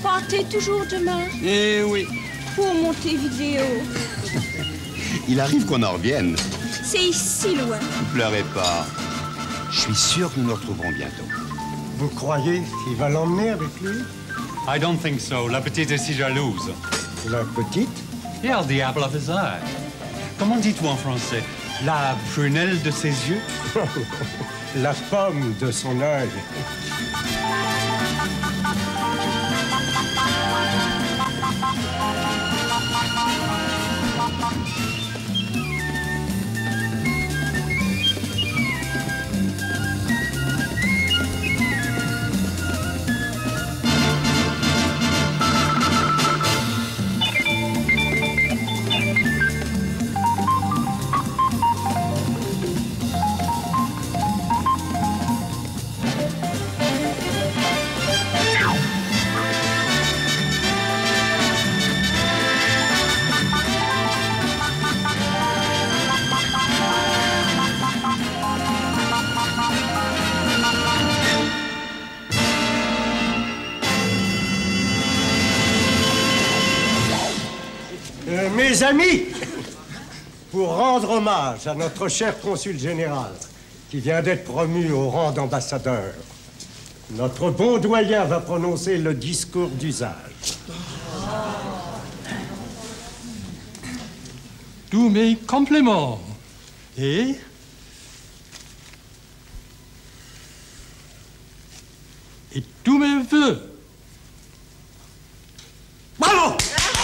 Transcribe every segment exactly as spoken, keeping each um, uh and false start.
partez toujours demain? Eh oui. Pour Montevideo. Il arrive qu'on en revienne. C'est ici loin. Ne pleurez pas. Je suis sûr que nous nous retrouverons bientôt. Vous croyez qu'il va l'emmener avec lui? I don't think so. La petite est si jalouse. La petite? Yeah, the apple of his eye. Comment dites-vous en français? La prunelle de ses yeux? La pomme de son œil. Euh, mes amis, pour rendre hommage à notre cher consul général, qui vient d'être promu au rang d'ambassadeur, notre bon doyen va prononcer le discours d'usage. Tous mes compliments. Et... et tous mes vœux. Bravo!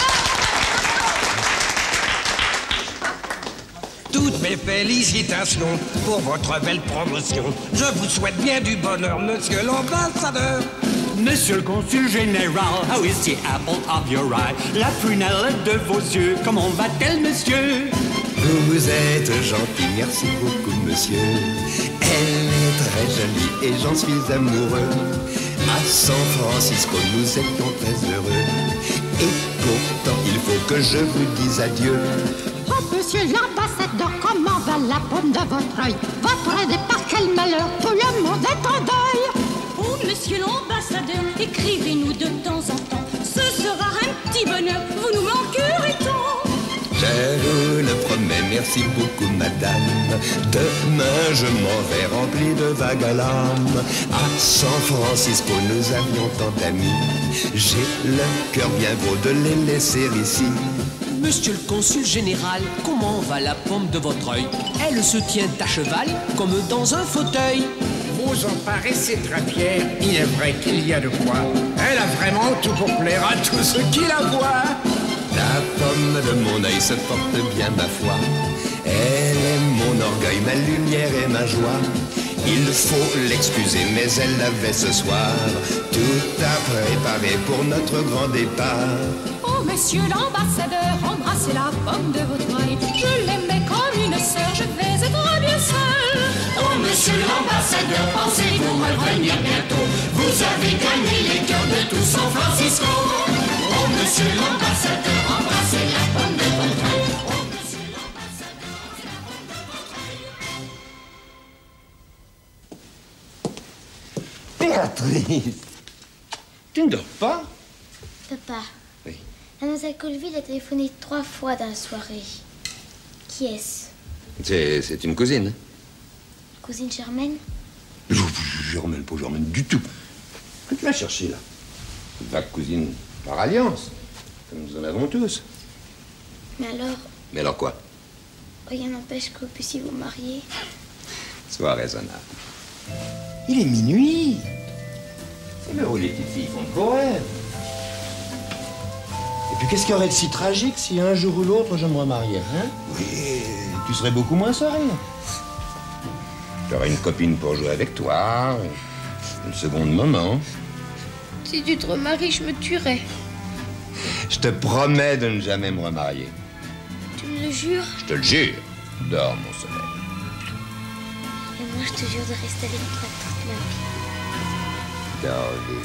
Toutes mes félicitations pour votre belle promotion. Je vous souhaite bien du bonheur, monsieur l'ambassadeur. Monsieur le consul général, how is the apple of your eye? La prunelle de vos yeux, comment va-t-elle, monsieur? Vous êtes gentil, merci beaucoup, monsieur. Elle est très jolie et j'en suis amoureux. À San Francisco, nous étions très heureux. Et pourtant, il faut que je vous dise adieu. Oh, monsieur l'ambassadeur, comment va la paume de votre œil? Votre aide, par quel malheur, tout le monde est en deuil. Oh, monsieur l'ambassadeur, écrivez-nous de temps en temps. Ce sera un petit bonheur, vous nous manquerez tant. Je vous le promets, merci beaucoup, madame. Demain, je m'en vais rempli de vagues à l'âme. À San Francisco, nous avions tant d'amis. J'ai le cœur bien gros de les laisser ici. Monsieur le consul général, comment va la paume de votre œil? Elle se tient à cheval comme dans un fauteuil. Vous en paraissez très fier. Il est vrai qu'il y a de quoi. Elle a vraiment tout pour plaire à tous ceux qui la voient. La pomme de mon œil se porte bien, ma foi. Elle est mon orgueil, ma lumière et ma joie. Il faut l'excuser, mais elle l'avait ce soir tout à préparer pour notre grand départ. Oh, monsieur l'ambassadeur, embrassez la pomme de votre œil. Je l'aimais comme une sœur, je vais être bien seule. Oh, monsieur l'ambassadeur, pensez-vous revenir bientôt? Vous avez gagné les cœurs de tout San Francisco. Oh, monsieur l'ambassadeur, embrassez la pomme de votre œil. Oh, monsieur l'ambassadeur, embrassez la pomme de votre œil. Béatrice, tu ne dors pas? Papa. Oui. Mademoiselle Colville a téléphoné trois fois dans la soirée. Qui est-ce? C'est, c'est une cousine. Cousine Germaine? Je, Germaine, pas Germaine du tout. Que tu vas chercher là? Une vague cousine par alliance, comme nous en avons tous. Mais alors, Mais alors quoi? rien n'empêche que vous puissiez vous marier. Sois raisonnable. Il est minuit. C'est l'heure où les petites filles font de beaux rêves. Et puis qu'est-ce qu'il y aurait de si tragique si un jour ou l'autre je me remariais, hein? Oui, tu serais beaucoup moins sereine. J'aurais une copine pour jouer avec toi, une seconde maman. Si tu te remaries, je me tuerais. Je te promets de ne jamais me remarier. Tu me le jures? Je te le jure. Dors, mon soleil. Et moi, je te jure de rester avec toi toute ma vie. Dors, Lou.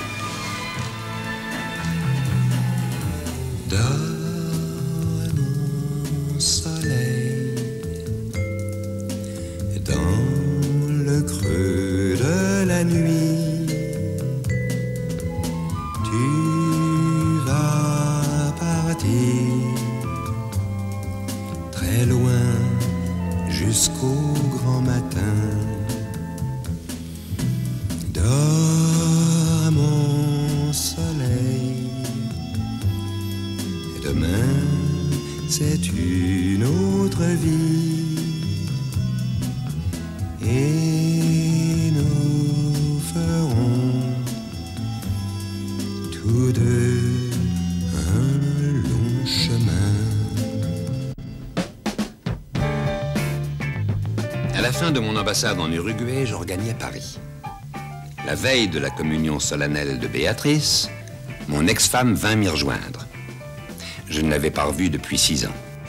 Dors, mon soleil, dans le creux de la nuit, tu c'est une autre vie. Et nous ferons tous deux un long chemin. À la fin de mon ambassade en Uruguay, je regagnais Paris. La veille de la communion solennelle de Béatrice, mon ex-femme vint m'y rejoindre. Je ne l'avais pas revue depuis six ans.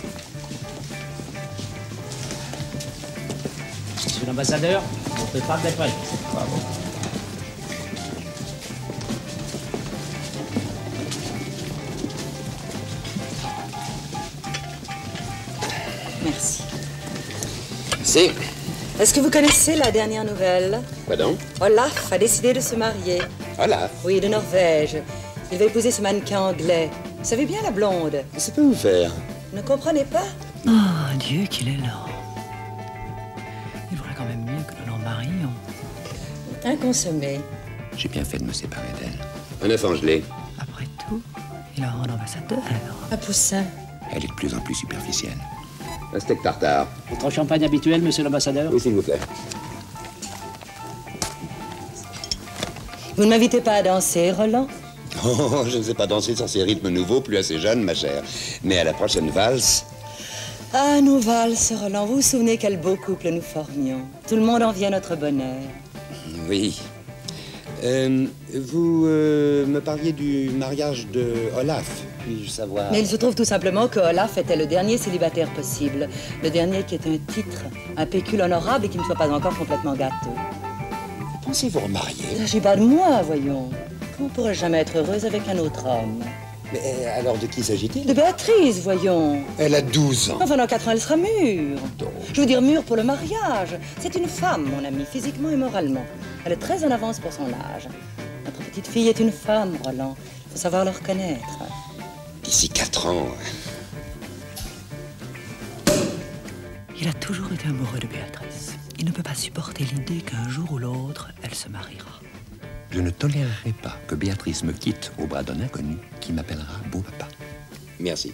Monsieur l'ambassadeur, votre femme est prête. Bravo. Merci. Merci. Est-ce que vous connaissez la dernière nouvelle? Quoi donc? Olaf a décidé de se marier. Olaf? Oui, de Norvège. Il va épouser ce mannequin anglais. Vous savez bien, la blonde? Ça peut vous faire. Vous ne comprenez pas? Oh, Dieu qu'il est lent. Il vaudrait quand même mieux que nous l'en marions. Un consommé. J'ai bien fait de me séparer d'elle. Un œuf gelé. Après tout, il a un ambassadeur. Un poussin. Elle est de plus en plus superficielle. Un steak tartare. Votre champagne habituel, monsieur l'ambassadeur? Oui, s'il vous plaît. Vous ne m'invitez pas à danser, Roland? Oh, je ne sais pas danser sur ces rythmes nouveaux, plus assez jeunes, ma chère. Mais à la prochaine valse... Ah, nos valses, Roland. Vous vous souvenez quel beau couple nous formions? Tout le monde enviait notre bonheur. Oui. Euh, vous euh, me parliez du mariage de Olaf. Puis-je savoir... Mais il se trouve tout simplement que Olaf était le dernier célibataire possible. Le dernier qui ait un titre, un pécule honorable et qui ne soit pas encore complètement gâteux. Pensez vous remarier? Il ne s'agit pas de moi, voyons. Comment pourrais-je jamais être heureuse avec un autre homme? Mais alors de qui s'agit-il? De Béatrice, voyons. Elle a douze ans. Enfin, dans quatre ans, elle sera mûre. Donc. Je veux dire mûre pour le mariage. C'est une femme, mon ami, physiquement et moralement. Elle est très en avance pour son âge. Notre petite fille est une femme, Roland. Il faut savoir le reconnaître. D'ici quatre ans... Il a toujours été amoureux de Béatrice. Il ne peut pas supporter l'idée qu'un jour ou l'autre, elle se mariera. Je ne tolérerai pas que Béatrice me quitte au bras d'un inconnu qui m'appellera beau papa. Merci.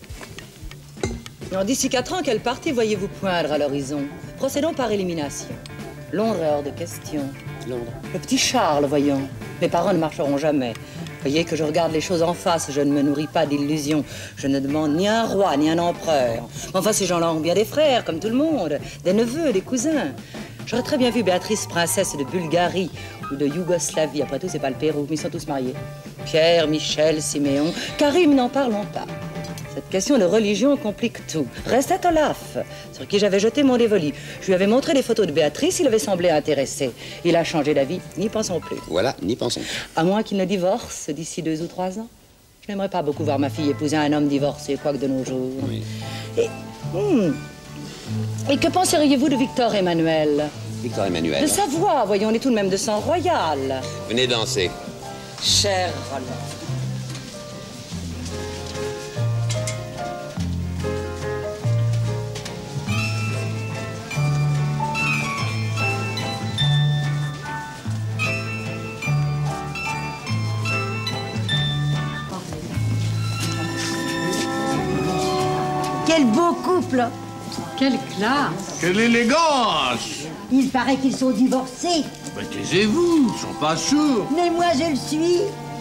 D'ici quatre ans, quelle partie voyez-vous poindre à l'horizon? Procédons par élimination. Londres est hors de question. Londres. Le petit Charles, voyons. Mes parents ne marcheront jamais. Voyez que je regarde les choses en face, je ne me nourris pas d'illusions. Je ne demande ni un roi, ni un empereur. Enfin, ces gens-là ont bien des frères, comme tout le monde. Des neveux, des cousins. J'aurais très bien vu Béatrice, princesse de Bulgarie ou de Yougoslavie. Après tout, c'est pas le Pérou, mais ils sont tous mariés. Pierre, Michel, Siméon, Karim, n'en parlons pas. Cette question de religion complique tout. Restait Olaf, sur qui j'avais jeté mon dévolu. Je lui avais montré les photos de Béatrice, il avait semblé intéressé. Il a changé d'avis, n'y pensons plus. Voilà, n'y pensons plus. À moins qu'il ne divorce d'ici deux ou trois ans. Je n'aimerais pas beaucoup voir ma fille épouser un homme divorcé, quoique de nos jours. Oui. Et, hmm, et que penseriez-vous de Victor Emmanuel? Victor Emmanuel. De sa voix, voyons, on est tout de même de sang royal. Venez danser. Cher Roland. Quel beau couple! Quelle classe! Quelle élégance! Il paraît qu'ils sont divorcés. Ben, taisez-vous, ils sont pas sourds. Mais moi, je le suis.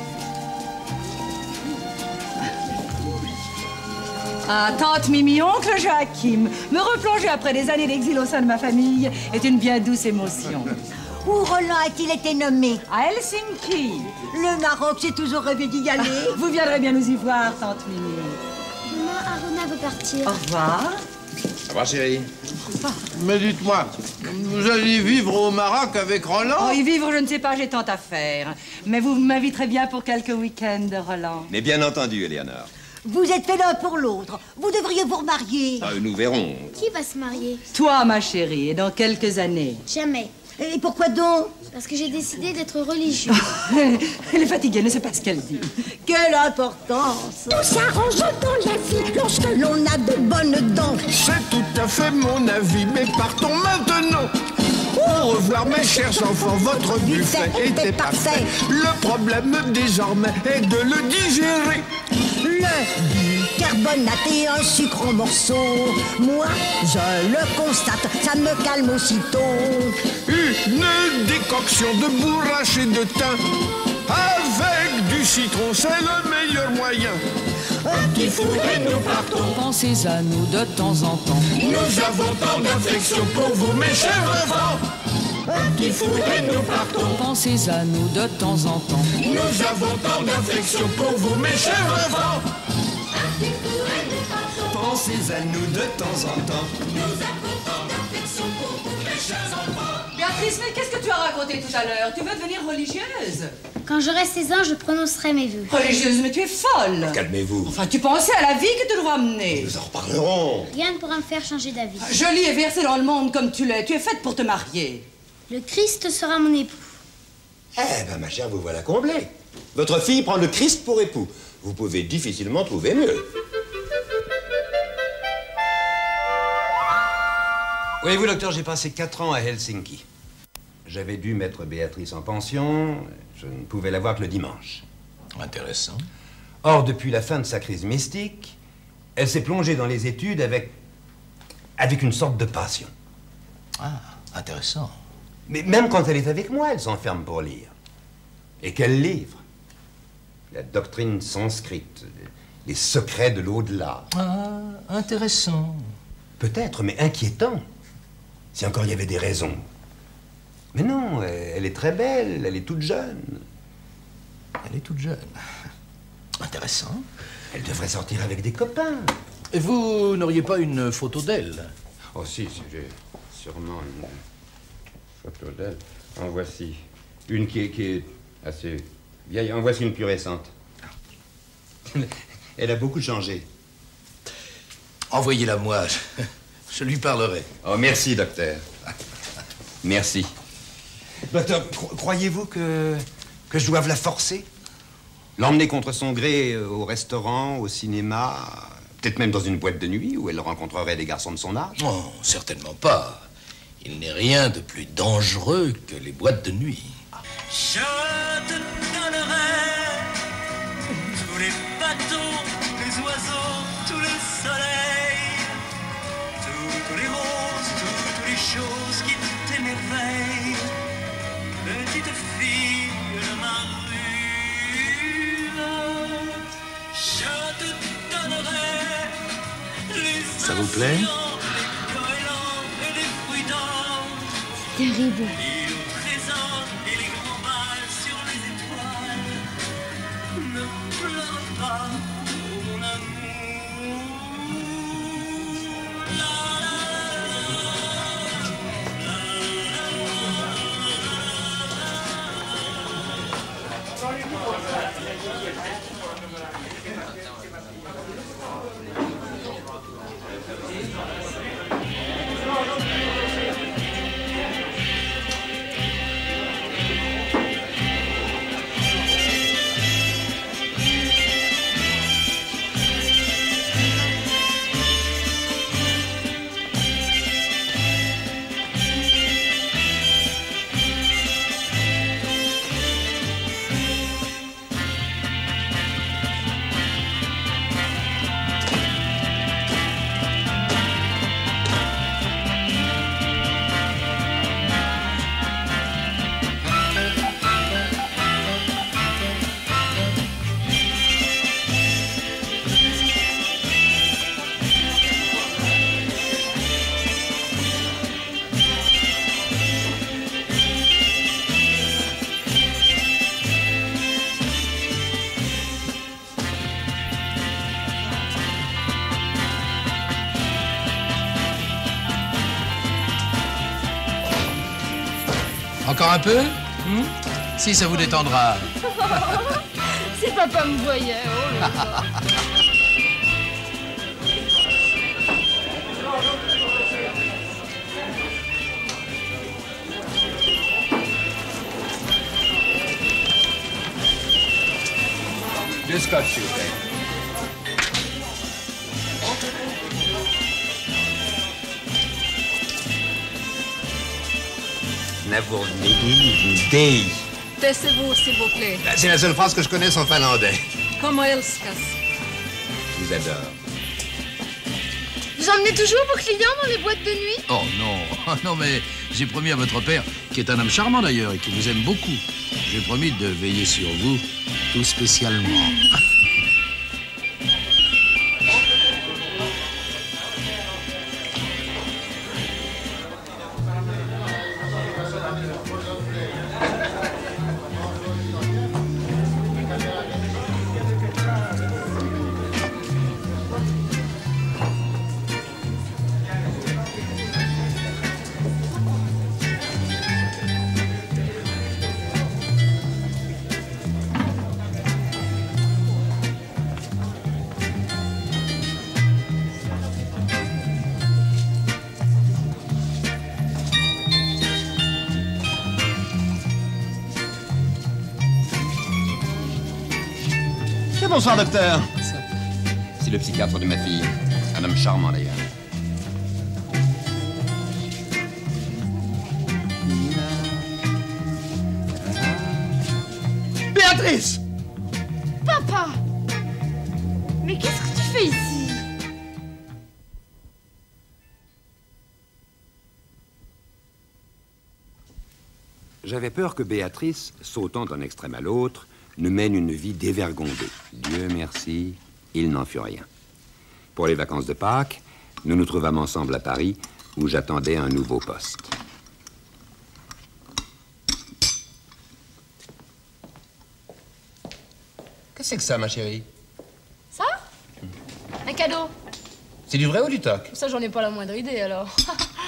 Ah, tante Mimi, oncle Joachim, me replonger après des années d'exil au sein de ma famille est une bien douce émotion. Où Roland a-t-il été nommé? À Helsinki. Le Maroc, j'ai toujours rêvé d'y aller. Vous viendrez bien nous y voir, tante Mimi. Maman, Arona veut partir. Au revoir. Au revoir, chérie. Mais dites-moi, vous allez vivre au Maroc avec Roland? Oh, y vivre, je ne sais pas, j'ai tant à faire. Mais vous m'inviterez bien pour quelques week-ends, Roland. Mais bien entendu, Éléonore. Vous êtes fait l'un pour l'autre. Vous devriez vous remarier. Ah, nous verrons. Qui va se marier? Toi, ma chérie, et dans quelques années. Jamais. Et pourquoi donc? Parce que j'ai décidé d'être religieuse. Elle est fatiguée, ne sait pas ce qu'elle dit. Quelle importance! Tout s'arrange dans la vie lorsque l'on a de bonnes dents. C'est tout à fait mon avis, mais partons maintenant. Au revoir, mes chers enfants, votre buffet était parfait. Le problème désormais est de le digérer. Le buffet bicarbonate et un sucre en morceaux. Moi, je le constate, ça me calme aussitôt. Une décoction de bourrache et de thym. Avec du citron, c'est le meilleur moyen. Un petit four et nous partons. Pensez à nous de temps en temps. Nous avons tant d'affection pour vous, mes chers enfants. Un petit four et nous partons. Pensez à nous de temps en temps. Nous avons tant d'affection pour vous, mes chers enfants. Un petit four et nous partons. Pensez à nous de temps en temps. Nous avons tant d'affection pour vous, mes chers enfants. Béatrice, mais qu'est-ce que tu as raconté tout à l'heure? Tu veux devenir religieuse? Quand j'aurai seize ans, je prononcerai mes vœux. Religieuse, mais tu es folle. Calmez-vous. Enfin, tu pensais à la vie que tu dois amener. Nous en reparlerons. Rien ne pourra me faire changer d'avis. Jolie et versée dans le monde comme tu l'es, tu es faite pour te marier. Le Christ sera mon époux. Eh ben, ma chère, vous voilà comblée. Votre fille prend le Christ pour époux. Vous pouvez difficilement trouver mieux. Voyez-vous, docteur, j'ai passé quatre ans à Helsinki. J'avais dû mettre Béatrice en pension. Je ne pouvais la voir que le dimanche. Intéressant. Or, depuis la fin de sa crise mystique, elle s'est plongée dans les études avec... avec une sorte de passion. Ah, intéressant. Mais même quand elle est avec moi, elle s'enferme pour lire. Et quel livre? La doctrine sanscrite, les secrets de l'au-delà. Ah, intéressant. Peut-être, mais inquiétant. Si encore il y avait des raisons. Mais non, elle est très belle, elle est toute jeune. Elle est toute jeune. Intéressant. Elle devrait sortir avec des copains. Et vous n'auriez pas une photo d'elle? Oh si, si j'ai sûrement une photo d'elle. En voici. Une qui est, qui est assez vieille. En voici une plus récente. Elle a beaucoup changé. Envoyez-la moi. Je, je lui parlerai. Oh, merci, docteur. Merci. Docteur, cro- croyez-vous que, que je doive la forcer? L'emmener contre son gré au restaurant, au cinéma, peut-être même dans une boîte de nuit où elle rencontrerait des garçons de son âge? Non, certainement pas. Il n'est rien de plus dangereux que les boîtes de nuit. Je te donnerai tous les bateaux, les oiseaux, tous les soleils, toutes les roses, toutes les choses qui t'émerveillent. Petite fille de ma rue, je te donnerai les Ça vous plaît? les goélands et les fruits d'or, Terrible. et le trésor et les grands bals sur les étoiles. Ne pleure pas, mon amour. La, la, Encore un peu? Hmm? Si ça vous détendra. Si papa me voyait, oh là là. Deux scotch, s'il vous plaît. Navurni. Taisez-vous, s'il vous plaît. C'est la seule phrase que je connaisse en finlandais. Como elskas. Je vous adore. Vous emmenez toujours vos clients dans les boîtes de nuit? Oh non, non mais j'ai promis à votre père, qui est un homme charmant d'ailleurs et qui vous aime beaucoup, j'ai promis de veiller sur vous tout spécialement. Bonsoir, docteur. C'est le psychiatre de ma fille. Un homme charmant, d'ailleurs. Béatrice! Papa! Mais qu'est-ce que tu fais ici? J'avais peur que Béatrice, sautant d'un extrême à l'autre, ne mène une vie dévergondée. Dieu merci, il n'en fut rien. Pour les vacances de Pâques, nous nous trouvâmes ensemble à Paris, où j'attendais un nouveau poste. Qu'est-ce que c'est que ça, ma chérie? Ça? Un cadeau. C'est du vrai ou du toc? Ça, j'en ai pas la moindre idée, alors.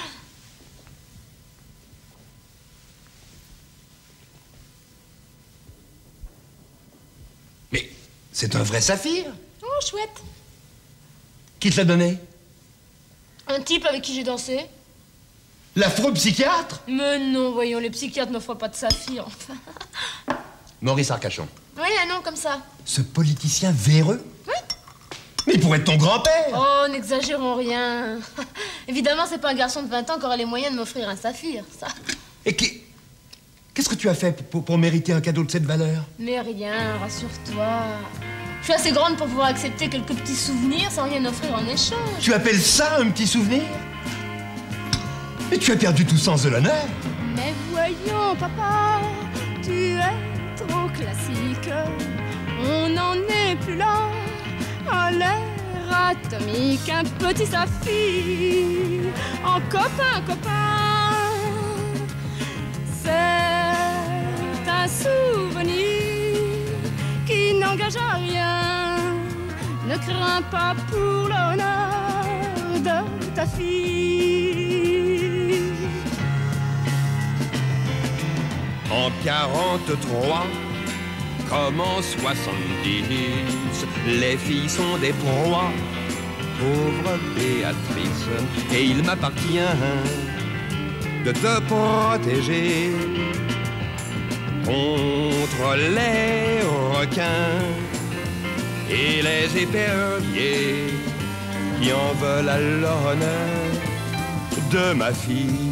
Mais c'est un vrai saphir. Oh, chouette. Qui te l'a donné? Un type avec qui j'ai dansé. L'affreux psychiatre? Mais non, voyons, les psychiatres n'offrent pas de saphir, enfin. Maurice Arcachon. Oui, un nom comme ça. Ce politicien véreux? Oui. Mais il pourrait être ton grand-père. Oh, n'exagérons rien. Évidemment, c'est pas un garçon de vingt ans qui aurait les moyens de m'offrir un saphir, ça. Et qui... qu'est-ce que tu as fait pour, pour mériter un cadeau de cette valeur? Mais rien, rassure-toi. Je suis assez grande pour pouvoir accepter quelques petits souvenirs sans rien offrir en échange. Tu appelles ça un petit souvenir? Mais tu as perdu tout sens de l'honneur. Mais voyons, papa, tu es trop classique. On n'en est plus là. À l'air atomique, un petit saphir. En copain, copain. C'est un souvenir qui n'engage à rien. Ne crains pas pour l'honneur de ta fille. En quarante-trois, comme en soixante-dix, les filles sont des proies. Pauvre Béatrice, et il m'appartient de te protéger contre les requins et les éperviers qui en veulent à l'honneur de ma fille.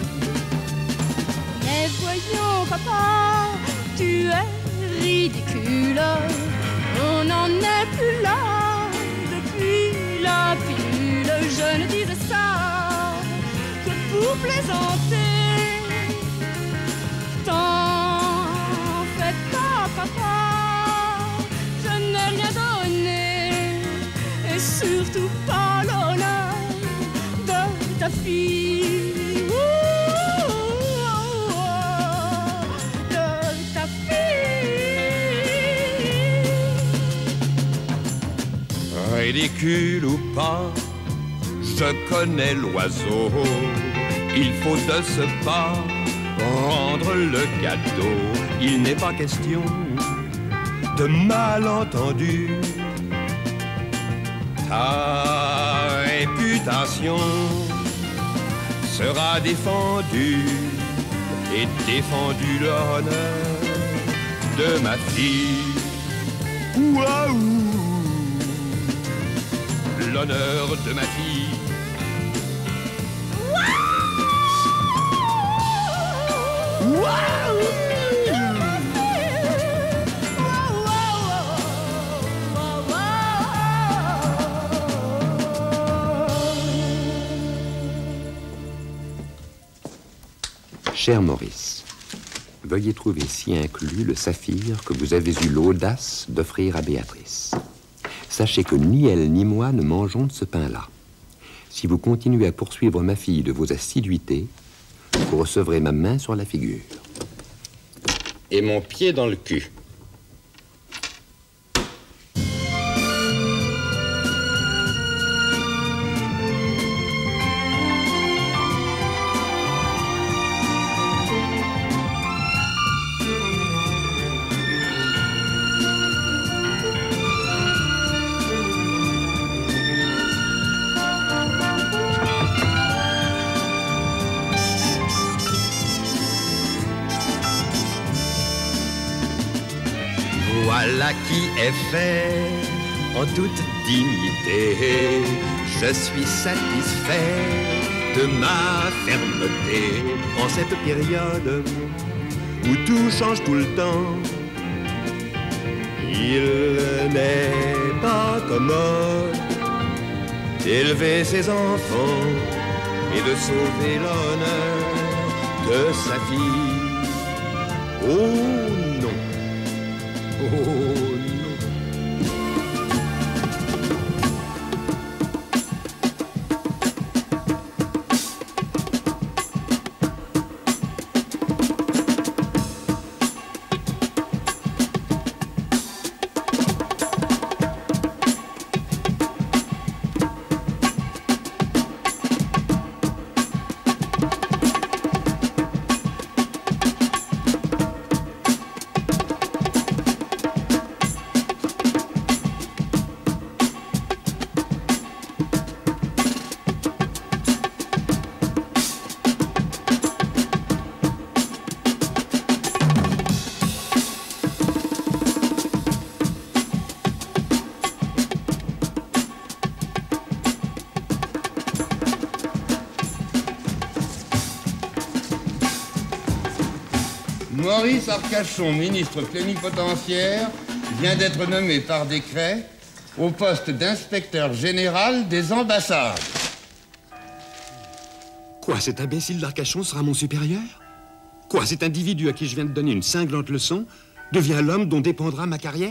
Mais voyons, papa, tu es ridicule. On n'en est plus là depuis la pilule. Je ne disais ça que pour plaisanter. T'en fais pas, papa, je n'ai rien donné, et surtout pas l'honneur de ta fille. Ouh, de ta fille. Ridicule ou pas, je connais l'oiseau. Il faut de ce pas rendre le gâteau. Il n'est pas question de malentendu. Ta réputation sera défendue et défendu l'honneur de ma fille. Waouh! L'honneur de ma fille. Wow! Cher Maurice, veuillez trouver ci inclus le saphir que vous avez eu l'audace d'offrir à Béatrice. Sachez que ni elle ni moi ne mangeons de ce pain-là. Si vous continuez à poursuivre ma fille de vos assiduités, vous recevrez ma main sur la figure. Et mon pied dans le cul. Voilà qui est fait en toute dignité. Je suis satisfait de ma fermeté en cette période où tout change tout le temps. Il n'est pas commode d'élever ses enfants et de sauver l'honneur de sa fille. Oh non! Oh non. Maurice Arcachon, ministre plénipotentiaire, vient d'être nommé par décret au poste d'inspecteur général des ambassades. Quoi, cet imbécile d'Arcachon sera mon supérieur? Quoi, cet individu à qui je viens de donner une cinglante leçon devient l'homme dont dépendra ma carrière?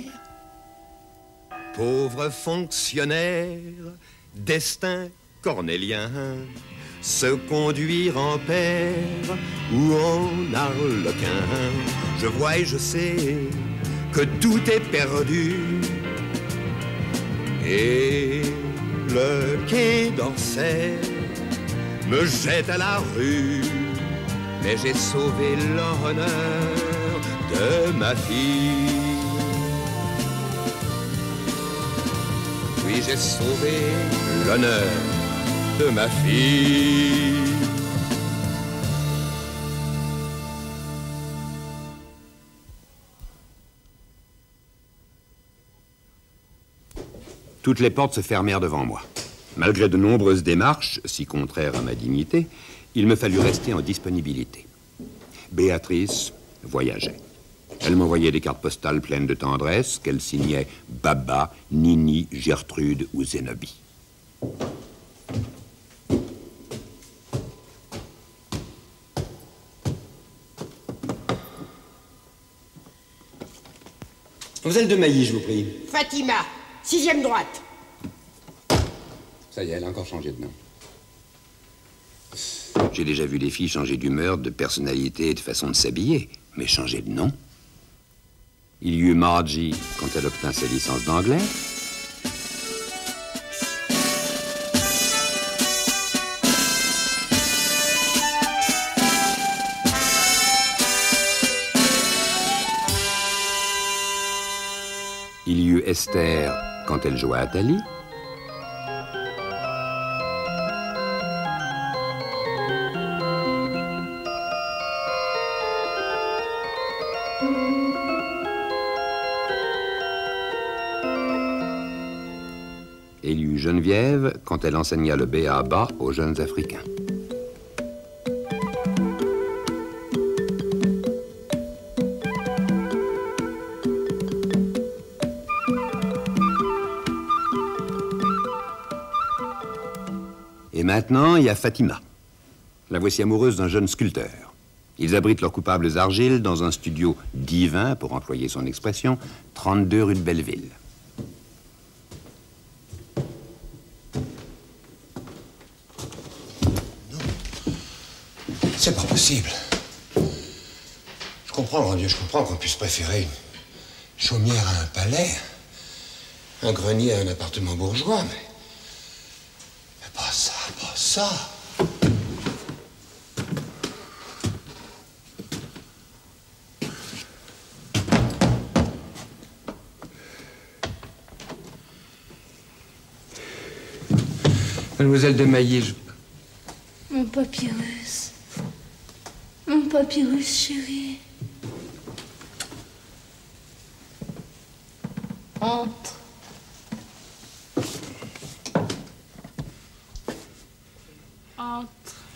Pauvre fonctionnaire, destin cornélien, se conduire en père ou en arlequin. Je vois et je sais que tout est perdu. Et le quai d'Orsay me jette à la rue, mais j'ai sauvé l'honneur de ma fille. Oui, j'ai sauvé l'honneur de ma fille. Toutes les portes se fermèrent devant moi. Malgré de nombreuses démarches, si contraires à ma dignité, il me fallut rester en disponibilité. Béatrice voyageait. Elle m'envoyait des cartes postales pleines de tendresse qu'elle signait Baba, Nini, Gertrude ou Zénobie. Mademoiselle de Mailly, je vous prie. Fatima, sixième droite. Ça y est, elle a encore changé de nom. J'ai déjà vu des filles changer d'humeur, de personnalité et de façon de s'habiller, mais changer de nom? Il y eut Margie quand elle obtint sa licence d'anglais. Il y eut Esther quand elle joua à Thalie. Et il y eut Geneviève quand elle enseigna le B A B A aux jeunes Africains. Et maintenant, il y a Fatima. La voici amoureuse d'un jeune sculpteur. Ils abritent leurs coupables argiles dans un studio divin, pour employer son expression, trente-deux rue de Belleville. C'est pas possible. Je comprends, mon Dieu, je comprends qu'on puisse préférer une chaumière à un palais, un grenier à un appartement bourgeois, mais... mais pas ça, pas ça. Mademoiselle de Maillet, je... Mon papyrus. Mon papyrus chéri. Entre. Entre.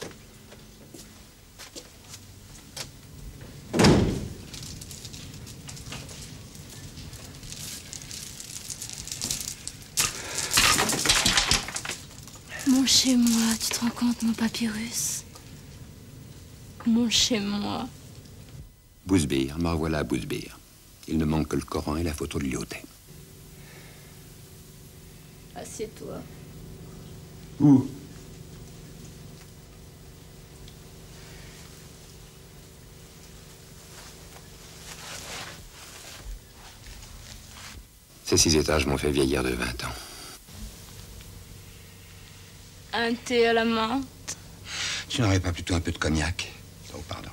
Mon chez-moi, tu te rends compte, mon papyrus? Mon chez-moi. Bousbir, me revoilà à Bousbir. Il ne manque que le Coran et la photo de Lyotet. Assieds-toi. Où? Ces six étages m'ont fait vieillir de vingt ans. Un thé à la menthe. Tu n'aurais pas plutôt un peu de cognac? Oh, pardon.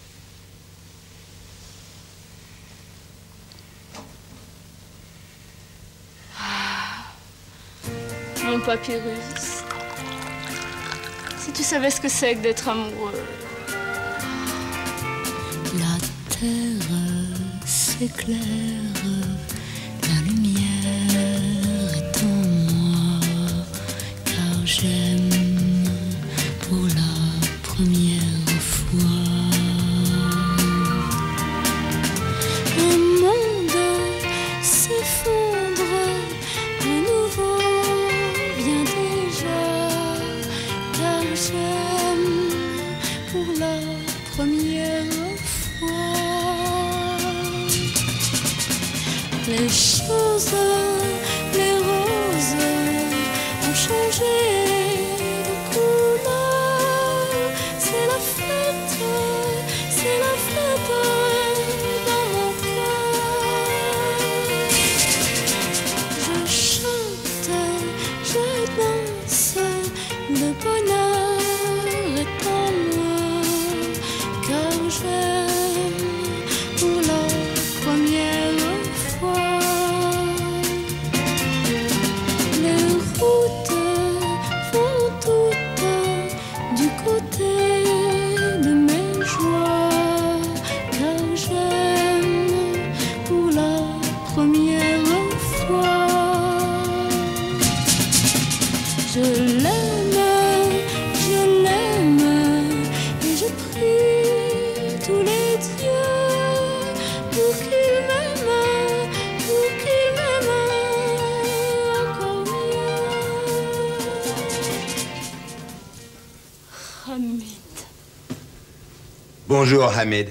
Ah, mon papyrus. Si tu savais ce que c'est que d'être amoureux. La terre s'éclaire, la lumière est en moi, car j'aime pour la première fois. Un monde s'effondre, un nouveau vient déjà, car j'aime pour la première fois. Les choses, les roses ont changé de couleur. C'est la fête, c'est la fête dans mon cœur. Je chante, je danse, le bonheur est en moi, car j'aime pour la première fois. Les routes vont toutes du côté de mes joies, car j'aime pour la première fois. Je l'aime, je l'aime, et je prie tous les dieux pour qu'il m'aime, pour qu'il m'aime encore mieux. Hamid. Bonjour, Hamid.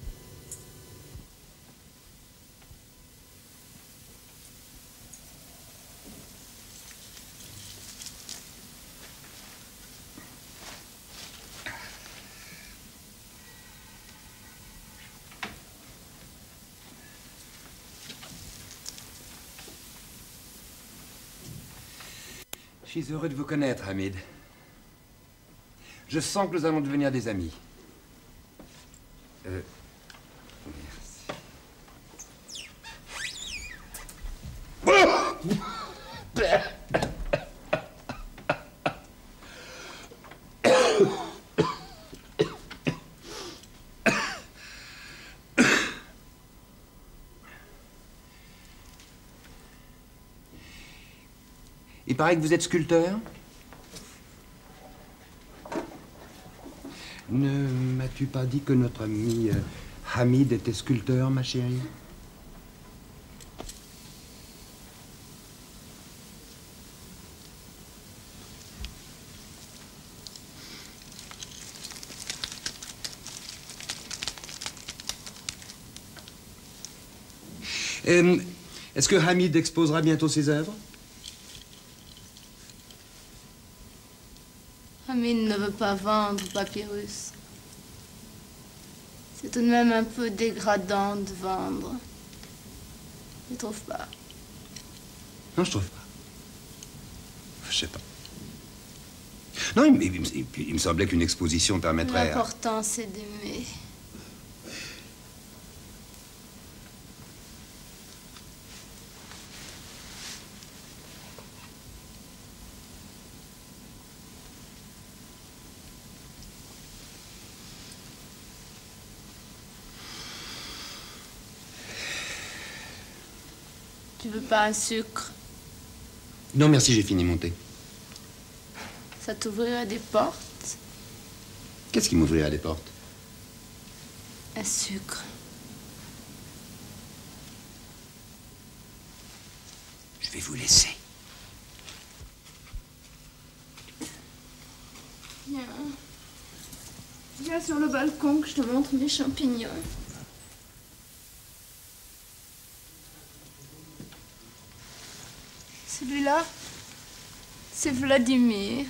Je suis heureux de vous connaître, Hamid. Je sens que nous allons devenir des amis. Euh... Il paraît que vous êtes sculpteur. Ne m'as-tu pas dit que notre ami euh, Hamid était sculpteur, ma chérie? Euh, Est-ce que Hamid exposera bientôt ses œuvres? Hamid ne veut pas vendre Papyrus. C'est tout de même un peu dégradant de vendre. Je trouve pas. Non, je trouve pas. Je sais pas. Non, il, il, il, il me semblait qu'une exposition permettrait... L'important, c'est d'aimer. Tu veux pas un sucre? Non, merci, j'ai fini mon thé. Ça t'ouvrirait des portes? Qu'est-ce qui m'ouvrirait des portes? Un sucre. Je vais vous laisser. Viens. Viens sur le balcon que je te montre mes champignons. Celui-là, c'est Vladimir.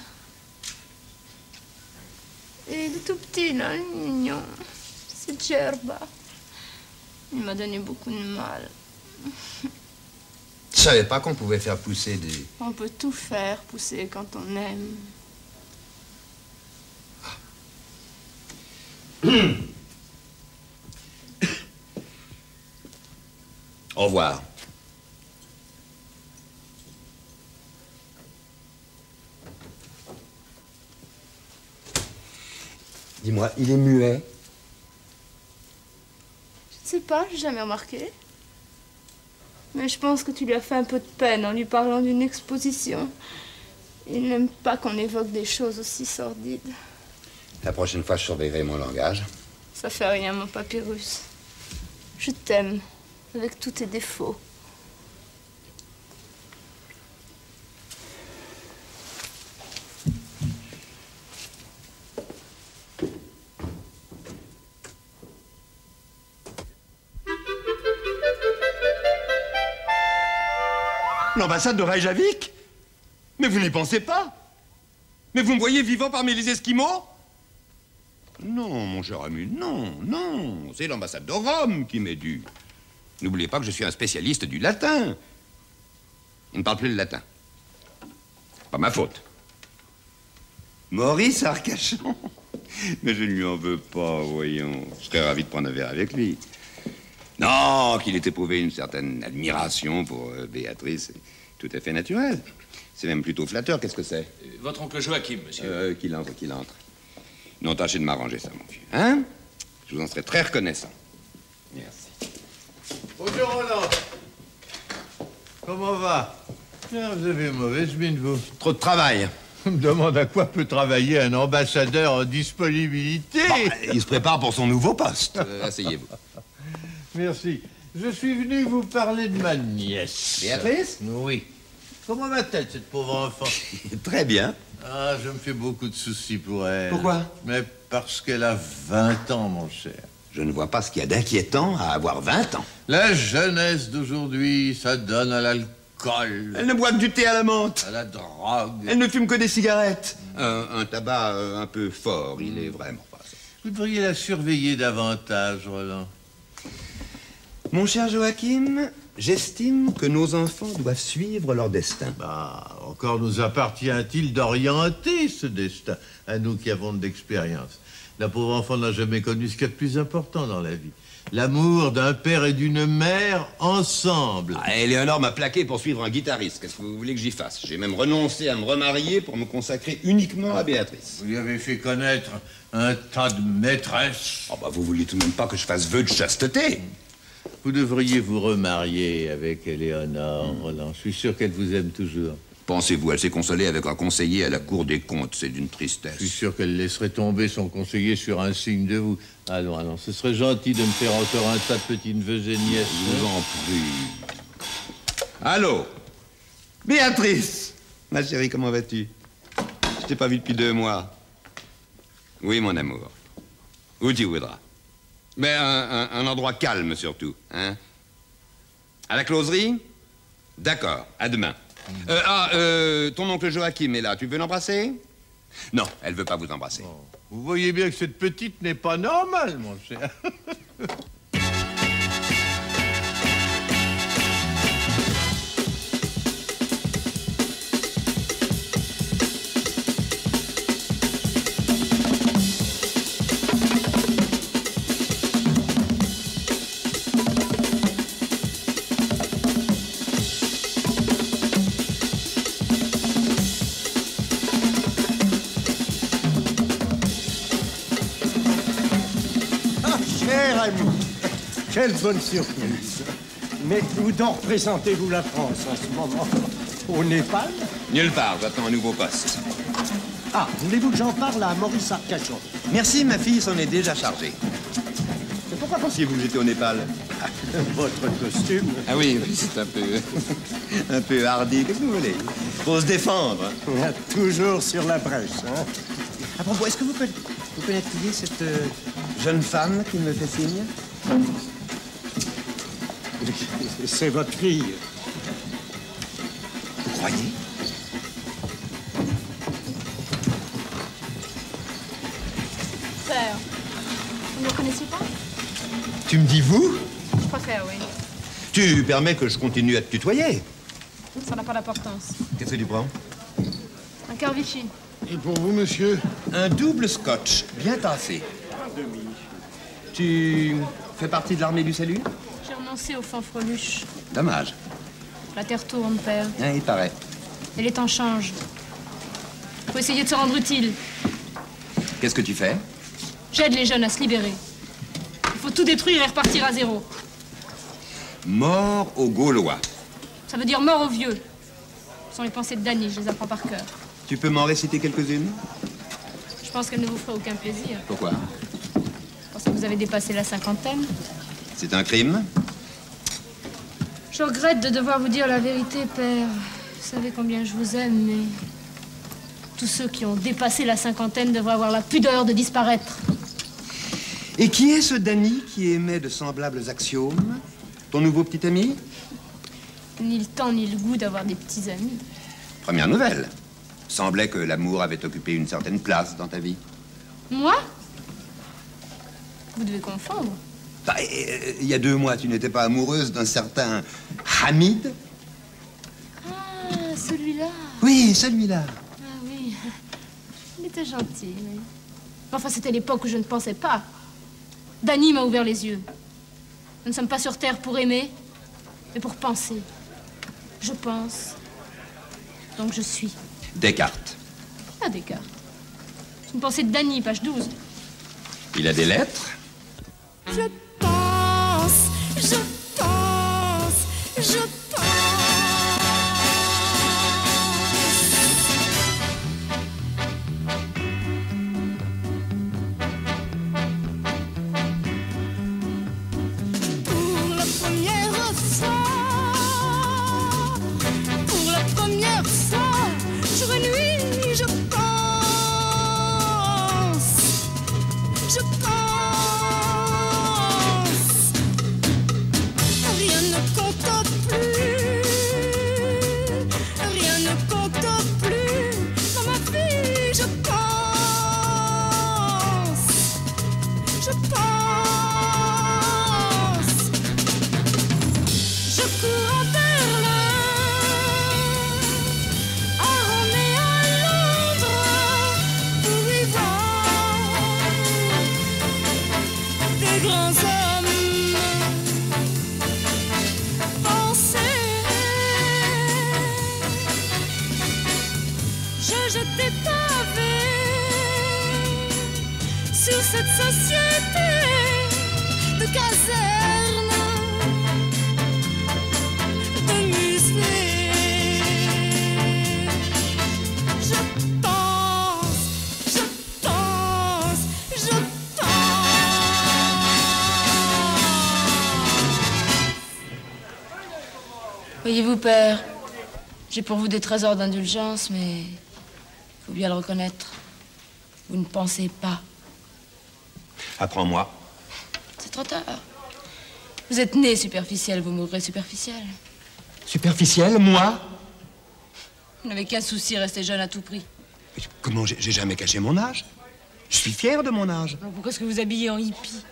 Et il est tout petit, là, il est mignon. C'est Djerba. Il m'a donné beaucoup de mal. Je savais pas qu'on pouvait faire pousser des... On peut tout faire pousser quand on aime. Au revoir. Dis-moi, il est muet? Je ne sais pas, j'ai jamais remarqué. Mais je pense que tu lui as fait un peu de peine en lui parlant d'une exposition. Il n'aime pas qu'on évoque des choses aussi sordides. La prochaine fois, je surveillerai mon langage. Ça fait rien, mon Papyrus. Je t'aime, avec tous tes défauts. L'ambassade de Reykjavik? Mais vous n'y pensez pas? Mais vous me voyez vivant parmi les Esquimaux? Non, mon cher ami, non, non. C'est l'ambassade de Rome qui m'est due. N'oubliez pas que je suis un spécialiste du latin. Il ne parle plus le latin. Pas ma faute. Maurice Arcachon? Mais je ne lui en veux pas, voyons. Je serais ravi de prendre un verre avec lui. Non, qu'il ait éprouvé une certaine admiration pour euh, Béatrice, c'est tout à fait naturel. C'est même plutôt flatteur, qu'est-ce que c'est? Votre oncle Joachim, monsieur. Euh, qu'il entre, qu'il entre. Non, tâchez de m'arranger ça, mon vieux. Hein? Je vous en serais très reconnaissant. Merci. Bonjour, Roland. Comment va? Bien, vous avez une mauvaise mine, vous. Trop de travail. On me demande à quoi peut travailler un ambassadeur en disponibilité. Bon, il se prépare pour son nouveau poste. Euh, asseyez-vous. Merci. Je suis venu vous parler de ma nièce. Béatrice? Oui. Comment va-t-elle, cette pauvre enfant? Très bien. Ah, je me fais beaucoup de soucis pour elle. Pourquoi? Mais parce qu'elle a vingt ans, mon cher. Je ne vois pas ce qu'il y a d'inquiétant à avoir vingt ans. La jeunesse d'aujourd'hui, ça donne à l'alcool. Elle ne boit que du thé à la menthe. À la drogue. Elle ne fume que des cigarettes. Un, un tabac euh, un peu fort, il est vraiment pas ça. Vous devriez la surveiller davantage, Roland. Mon cher Joachim, j'estime que nos enfants doivent suivre leur destin. Bah, encore nous appartient-il d'orienter ce destin, à nous qui avons de l'expérience. La pauvre enfant n'a jamais connu ce qu'il y a de plus important dans la vie. L'amour d'un père et d'une mère ensemble. Ah, Éléonore m'a plaqué pour suivre un guitariste. Qu'est-ce que vous voulez que j'y fasse? J'ai même renoncé à me remarier pour me consacrer uniquement à Béatrice. Vous lui avez fait connaître un tas de maîtresses. Oh, bah, vous vouliez tout de même pas que je fasse vœu de chasteté? Vous devriez vous remarier avec Éléonore, Roland. Je suis sûr qu'elle vous aime toujours. Pensez-vous, elle s'est consolée avec un conseiller à la Cour des comptes. C'est d'une tristesse. Je suis sûr qu'elle laisserait tomber son conseiller sur un signe de vous. Allons, allons, ce serait gentil de me faire encore un tas de petites neveux et nièces. Je vous en prie. Allô? Béatrice! Ma chérie, comment vas-tu? Je t'ai pas vue depuis deux mois. Oui, mon amour. Où tu voudras. Mais un, un, un endroit calme, surtout, hein? À la closerie? D'accord, à demain. Euh, ah, euh, ton oncle Joachim est là, tu veux l'embrasser? Non, elle veut pas vous embrasser. Oh. Vous voyez bien que cette petite n'est pas normale, mon cher. Quelle bonne surprise. Mais où donc représentez-vous la France en ce moment? Au Népal? Nulle part, j'attends un nouveau poste. Ah, voulez-vous que j'en parle à Maurice Arcachon? Merci, ma fille s'en est déjà chargée. Mais pourquoi pensiez-vous que j'étais au Népal? Votre costume? Ah oui, oui, c'est un peu... un peu hardi, qu'est-ce que vous voulez? Faut se défendre. Toujours sur la brèche, hein? À propos, est-ce que vous, vous connaîtriez cette euh, jeune femme qui me fait signe? C'est votre fille. Vous croyez? Père, vous ne me connaissez pas? Tu me dis vous? Je préfère, oui. Tu permets que je continue à te tutoyer? Ça n'a pas d'importance. Qu'est-ce que tu prends? Un cœur Vichy. Et pour vous, monsieur? Un double scotch, bien tassé. Un demi. Tu fais partie de l'armée du salut? J'ai renoncé au fanfreluche. Dommage. La terre tourne, père. Hein, il paraît. Et les temps changent. Faut essayer de se rendre utile. Qu'est-ce que tu fais? J'aide les jeunes à se libérer. Il faut tout détruire et repartir à zéro. Mort aux Gaulois. Ça veut dire mort aux vieux. Ce sont les pensées de Dany, je les apprends par cœur. Tu peux m'en réciter quelques-unes? Je pense qu'elles ne vous feraient aucun plaisir. Pourquoi? Parce que vous avez dépassé la cinquantaine. C'est un crime? Je regrette de devoir vous dire la vérité, père. Vous savez combien je vous aime, mais... tous ceux qui ont dépassé la cinquantaine devraient avoir la pudeur de disparaître. Et qui est ce Dany qui émet de semblables axiomes? Ton nouveau petit ami? Ni le temps ni le goût d'avoir des petits amis. Première nouvelle. Semblait que l'amour avait occupé une certaine place dans ta vie. Moi? Vous devez confondre. Bah, euh, il y a deux mois, tu n'étais pas amoureuse d'un certain Hamid? Ah, celui-là. Oui, celui-là. Ah oui. Il était gentil, oui. Enfin, c'était l'époque où je ne pensais pas. Dany m'a ouvert les yeux. Nous ne sommes pas sur Terre pour aimer, mais pour penser. Je pense. Donc je suis. Descartes. Ah, Descartes. C'est une pensée de Dany, page douze. Il a des lettres? Je pense, je pense, je pense. Pour la première fois, pour la première fois, jour et nuit, je pense, je pense. Rien ne compte plus, rien ne compte plus dans ma vie, je pense, je pense. Je cours en Berlin, à Rome et à Londres, pour y voir des grands hommes penser. Je jette des pavés sur cette société de casernes, de musées. Je pense, je pense, je Voyez-vous, père, j'ai pour vous des trésors d'indulgence, mais faut bien le reconnaître. Vous ne pensez pas. Apprends-moi. C'est trop tard. Vous êtes né superficiel, vous mourrez superficiel. Superficiel, moi? Vous n'avez qu'un souci, rester jeune à tout prix. Mais comment? J'ai jamais caché mon âge. Je suis fier de mon âge. Alors pourquoi est-ce que vous habillez en hippie?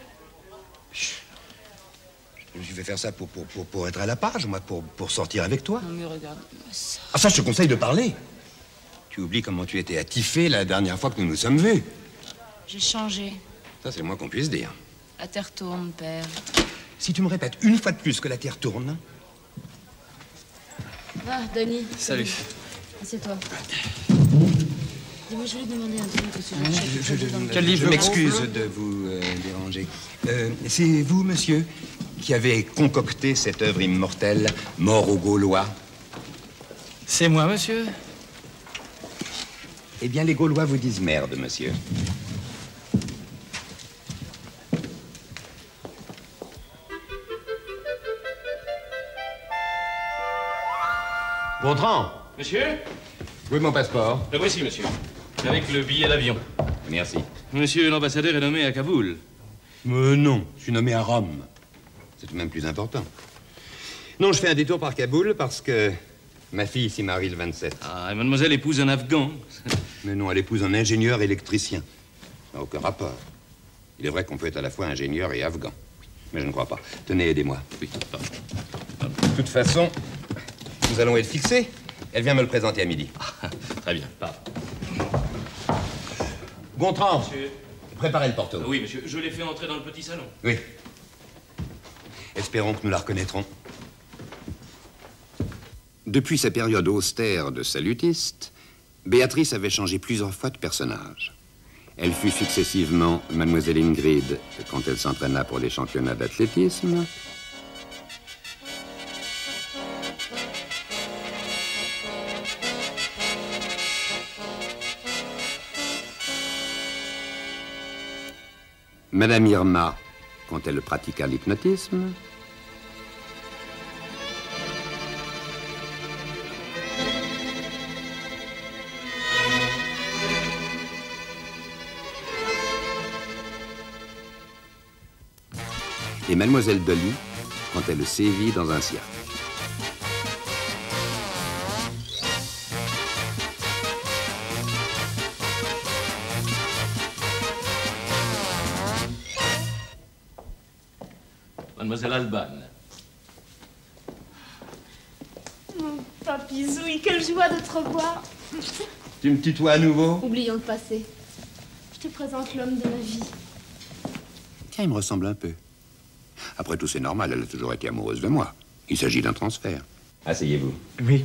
Je vais faire ça pour, pour, pour, pour être à la page, moi, pour, pour sortir avec toi. Non mais regarde ça. Ah ça, je te conseille de parler. Tu oublies comment tu étais attifé la dernière fois que nous nous sommes vus. J'ai changé. Ça, c'est le moins qu'on puisse dire. La terre tourne, père. Si tu me répètes une fois de plus que la terre tourne... Ah, Denis. Salut. Assieds-toi. Dis-moi, je voulais te demander un truc au sujet de Je, je, je, Quel livre je m'excuse de vous euh, déranger. Euh, c'est vous, monsieur, qui avez concocté cette œuvre immortelle, Mort aux Gaulois? C'est moi, monsieur. Eh bien, les Gaulois vous disent merde, monsieur. Gontran. Monsieur? Où est mon passeport? Le voici, monsieur. Avec le billet d'avion. Merci. Monsieur l'ambassadeur est nommé à Kaboul. Euh, non, je suis nommé à Rome. C'est tout de même plus important. Non, je fais un détour par Kaboul parce que ma fille s'y marie le vingt-sept. Ah, et mademoiselle épouse un Afghan. Mais non, elle épouse un ingénieur électricien. Ça n'a aucun rapport. Il est vrai qu'on peut être à la fois ingénieur et afghan. Mais je ne crois pas. Tenez, aidez-moi. Oui, pardon. De toute façon, nous allons être fixés. Elle vient me le présenter à midi. Ah, très bien, pardon. Gontran, Monsieur. préparez le porto. Oui, monsieur, je l'ai fait entrer dans le petit salon. Oui. Espérons que nous la reconnaîtrons. Depuis sa période austère de salutiste, Béatrice avait changé plusieurs fois de personnage. Elle fut successivement Mademoiselle Ingrid quand elle s'entraîna pour les championnats d'athlétisme, Madame Irma quand elle pratiqua l'hypnotisme, et Mademoiselle Dolly quand elle sévit dans un cirque. Mademoiselle Alban. Mon papizouille, quelle joie de te revoir. Tu me tutoies à nouveau? Oublions le passé. Je te présente l'homme de ma vie. Tiens, il me ressemble un peu. Après tout, c'est normal, elle a toujours été amoureuse de moi. Il s'agit d'un transfert. Asseyez-vous. Oui.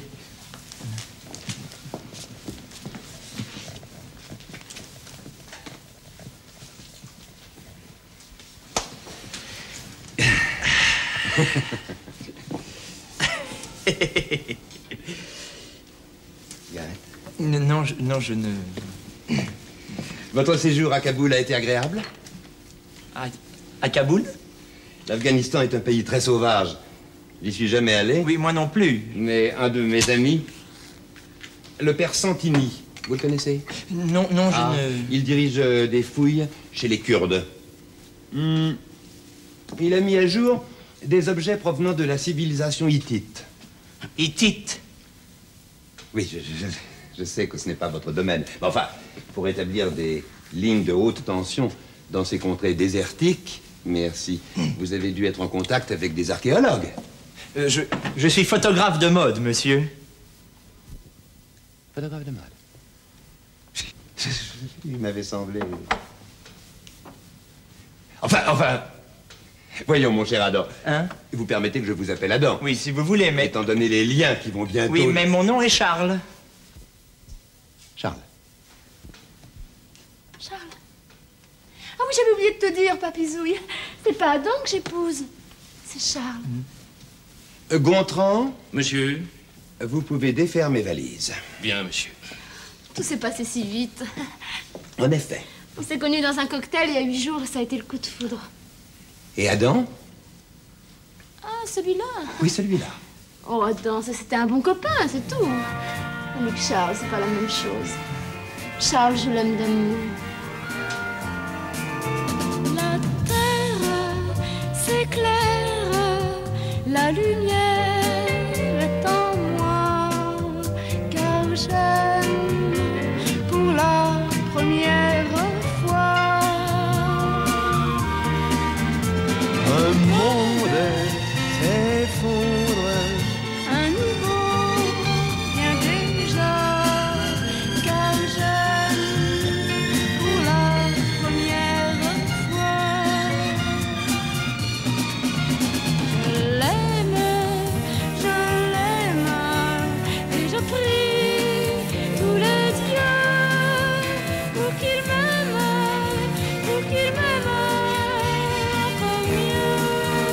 Non, je, non, je ne... Votre séjour à Kaboul a été agréable? À, à Kaboul? L'Afghanistan est un pays très sauvage. J'y suis jamais allé. Oui, moi non plus. Mais un de mes amis, le père Santini, vous le connaissez? Non, non, je Ah, ne... il dirige euh, des fouilles chez les Kurdes. Hmm. Il a mis à jour des objets provenant de la civilisation hittite. Hittite? Oui, je, je, je sais que ce n'est pas votre domaine. Mais enfin, pour établir des lignes de haute tension dans ces contrées désertiques, merci, vous avez dû être en contact avec des archéologues. Euh, je, je suis photographe de mode, monsieur. Photographe de mode? Il m'avait semblé... Enfin, enfin... Voyons, mon cher Adam. Hein? Vous permettez que je vous appelle Adam? Oui, si vous voulez, mais... Étant donné les liens qui vont bientôt... Oui, mais mon nom est Charles. Charles. Charles. Ah oui, j'avais oublié de te dire, papizouille. C'est pas Adam que j'épouse. C'est Charles. Euh, Gontran? Monsieur? Vous pouvez défaire mes valises. Bien, monsieur. Tout s'est passé si vite. En effet. On s'est connus dans un cocktail il y a huit jours et ça a été le coup de foudre. Et Adam? Ah, celui-là? Oui, celui-là. Oh, Adam, ça c'était un bon copain, c'est tout. Avec Charles, c'est pas la même chose. Charles, je l'aime d'amour. La terre s'éclaire lumière est en moi, car j'aime pour la première fois. Un monde s'effondre, Un nouveau vient déjà, car j'aime pour la première fois. Je l'aime, je l'aime, et je prie tous les dieux pour qu'il m'aime, pour qu'il m'aime encore mieux.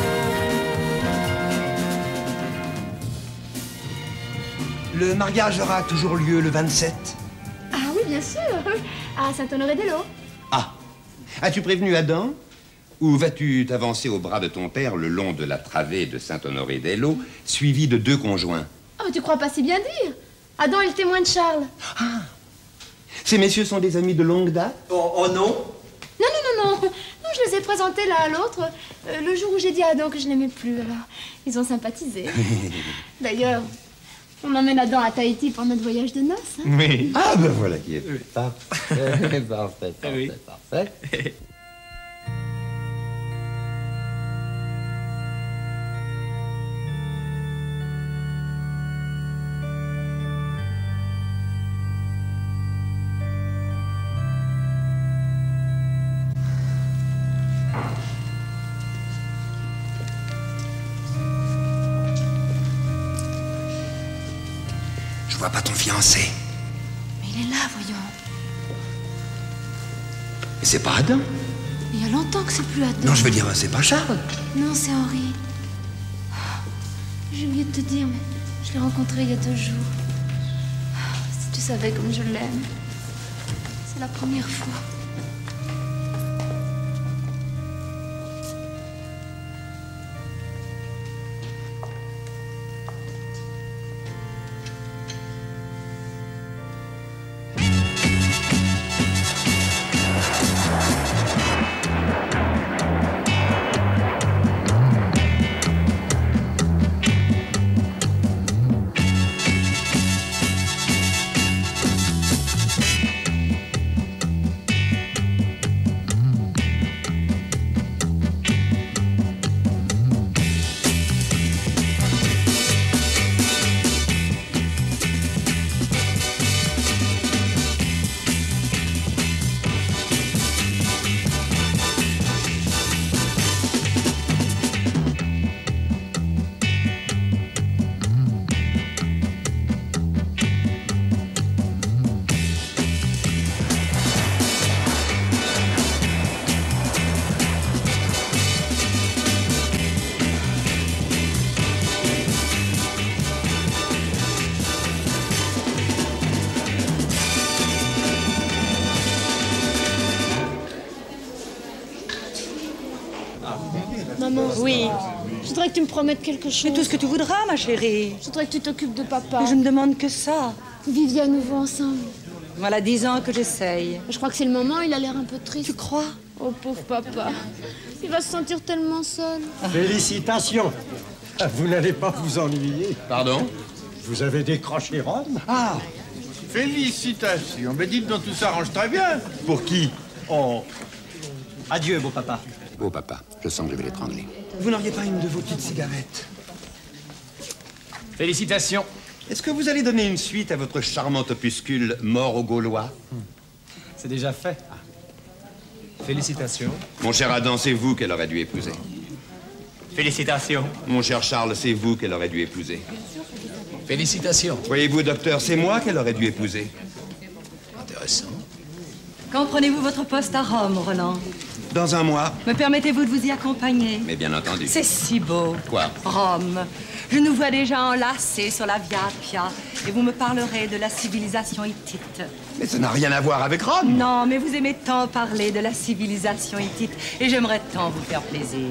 Le mariage aura toujours lieu le vingt-sept. Ah oui, bien sûr. À Saint-Honoré-des-Laux. Ah, as-tu prévenu Adam? Ou vas-tu t'avancer au bras de ton père le long de la travée de Saint-Honoré-des-Laux, suivi de deux conjoints? Oh, mais tu crois pas si bien dire. Adam est le témoin de Charles. Ces messieurs sont des amis de longue date? Oh, oh non. Non, non, non, non. Non, je les ai présentés l'un à l'autre euh, le jour où j'ai dit à Adam que je l'aimais plus. Alors, ils ont sympathisé. D'ailleurs, on emmène Adam à Tahiti pour notre voyage de noces. Hein. Oui. Ah ben voilà qui est parfait, parfait, parfait, Oui. parfait. Je vois pas ton fiancé. Mais il est là, voyons. Mais c'est pas Adam. Mais il y a longtemps que c'est plus Adam. Non, je veux dire, c'est pas Charles. Non, c'est Henri. Ah, j'ai oublié de te dire, mais je l'ai rencontré il y a deux jours. Ah, si tu savais comme je l'aime. C'est la première fois. Maman. Oui. Je voudrais que tu me promettes quelque chose. Mais tout ce que tu voudras, ma chérie. Je voudrais que tu t'occupes de papa. Mais je ne demande que ça. Vous viviez à nouveau ensemble. Voilà dix ans que j'essaye. Je crois que c'est le moment, il a l'air un peu triste. Tu crois? Oh, pauvre papa. Il va se sentir tellement seul. Félicitations. Vous n'allez pas vous ennuyer. Pardon? Vous avez décroché Rome? Ah, félicitations. Mais dites donc, tout s'arrange très bien. Pour qui? Oh. Adieu, beau papa. Beau papa, je sens que je vais l'étrangler. Vous n'auriez pas une de vos petites cigarettes? Félicitations. Est-ce que vous allez donner une suite à votre charmant opuscule Mort aux Gaulois? C'est déjà fait. Félicitations. Mon cher Adam, c'est vous qu'elle aurait dû épouser. Félicitations. Mon cher Charles, c'est vous qu'elle aurait dû épouser. Félicitations. Voyez-vous, docteur, c'est moi qu'elle aurait dû épouser. Intéressant. Quand prenez-vous votre poste à Rome, Roland? Dans un mois. Me permettez-vous de vous y accompagner? Mais bien entendu. C'est si beau. Quoi? Rome. Je nous vois déjà enlacés sur la Via Appia et vous me parlerez de la civilisation hittite. Mais ça n'a rien à voir avec Rome. Non, mais vous aimez tant parler de la civilisation hittite et j'aimerais tant vous faire plaisir.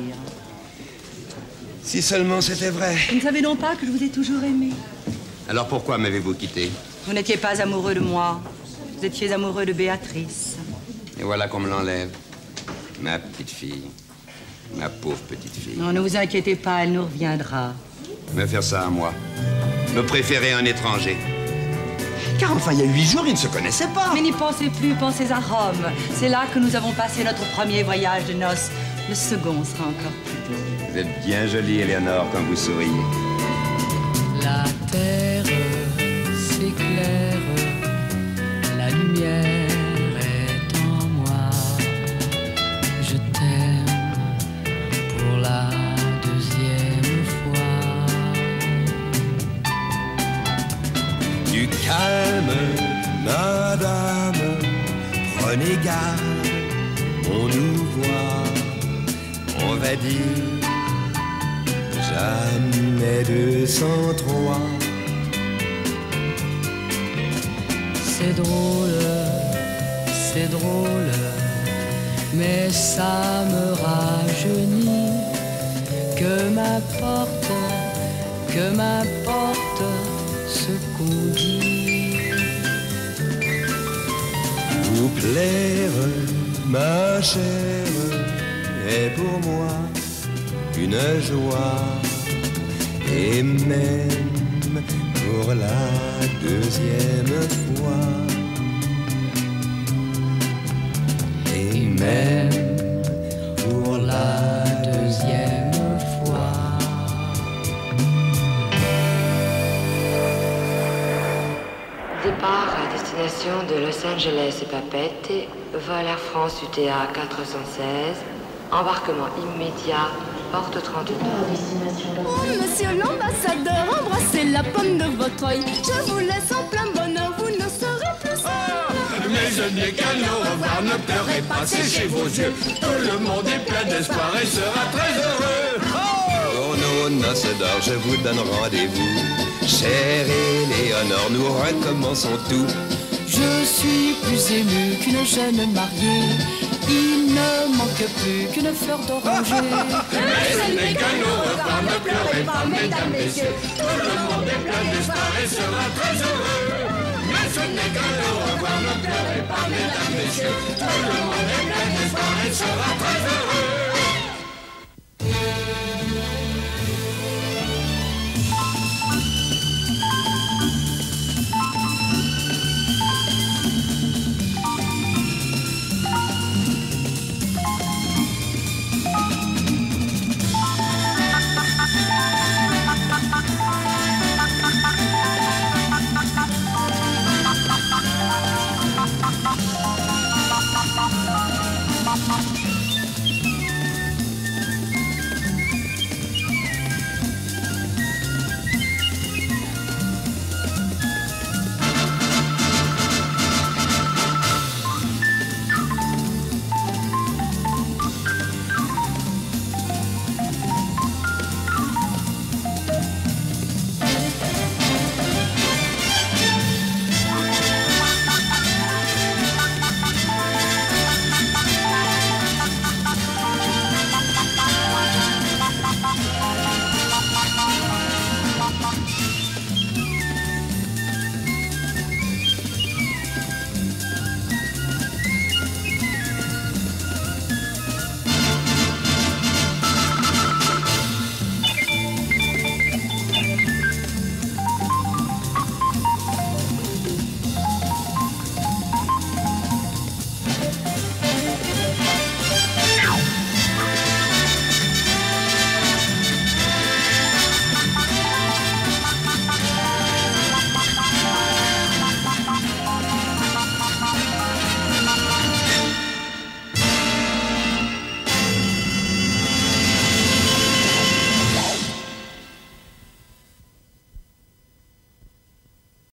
Si seulement c'était vrai. Vous ne savez donc pas que je vous ai toujours aimé? Alors pourquoi m'avez-vous quitté? Vous n'étiez pas amoureux de moi. Vous étiez amoureux de Béatrice. Et voilà qu'on me l'enlève. Ma petite fille. Ma pauvre petite fille. Non, ne vous inquiétez pas, elle nous reviendra. Me faire ça à moi. Me préférer un étranger. Car enfin, il y a huit jours, ils ne se connaissaient pas. Mais n'y pensez plus, pensez à Rome. C'est là que nous avons passé notre premier voyage de noces. Le second sera encore plus beau. Vous êtes bien jolie, Éléonore, quand vous souriez. La terre s'éclaire, la lumière est en moi. Je t'aime pour la deuxième fois. Du calme, madame, prenez garde, on nous voit, on va dire jamais deux cent trois. C'est drôle, c'est drôle, mais ça me rajeunit. Que m'importe, que m'importe ce qu'on dit. Vous plaire, ma chère, est pour moi une joie. Et même pour la deuxième fois. Et même pour la deuxième fois. Départ à destination de Los Angeles et Papeete, vol Air France U T A quatre cent seize, embarquement immédiat, porte trente-deux. Oh, monsieur l'ambassadeur, embrassez la pomme de votre œil. Je vous laisse en plein bonheur, vous ne serez plus seul. Oh, mais je n'ai qu'à au revoir, ne pleurez pas, séchez vos yeux. Tout le monde est plein d'espoir et sera très heureux. Pour nos noces d'or, je vous donne rendez-vous. Chère Éléonore, nous recommençons tout. Je suis plus ému qu'une jeune mariée. Il ne manque plus qu'une fleur d'oranger. Mais ce n'est qu'un au revoir, ne pleurez pas, mesdames, messieurs. Tout le monde est plein d'espoir et sera très heureux. Mais ce n'est qu'un au revoir, ne pleurez pas, mesdames, messieurs. Tout le monde est plein d'espoir et sera très heureux.